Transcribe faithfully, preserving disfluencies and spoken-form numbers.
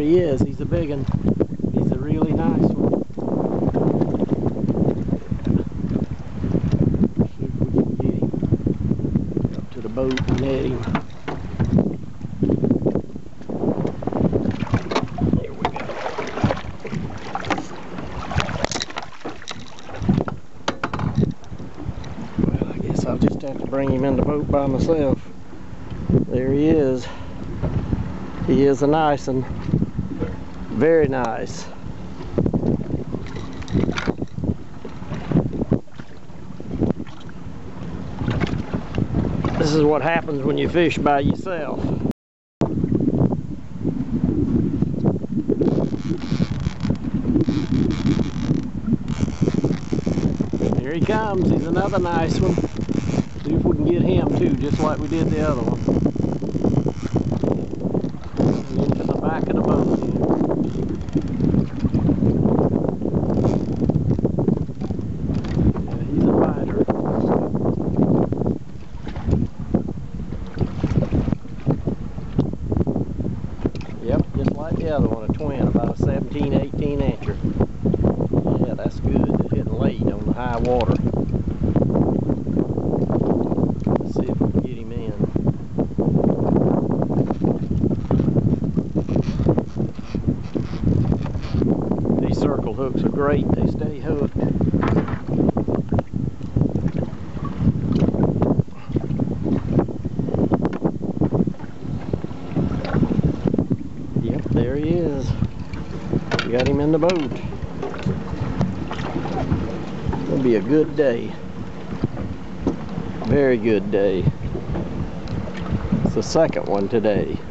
he is. He's a big one. He's a really nice one. See if we can get him up to the boat and net him. There we go. Well, I guess I'll just have to bring him in the boat by myself. There he is. He is a nice one. Very nice. This is what happens when you fish by yourself. Here he comes. He's another nice one. See if we can get him too, just like we did the other one. And into the back of the boat here. Yeah, he's a biter. Yep, just like the other one, a twin, about a seventeen, eighteen incher. Yeah, that's good. They're hitting late on the high water. Let's see if we can get him in. These circle hooks are great. They stay hooked. Yep, there he is. We got him in the boat. It'll be a good day. Very good day. It's the second one today.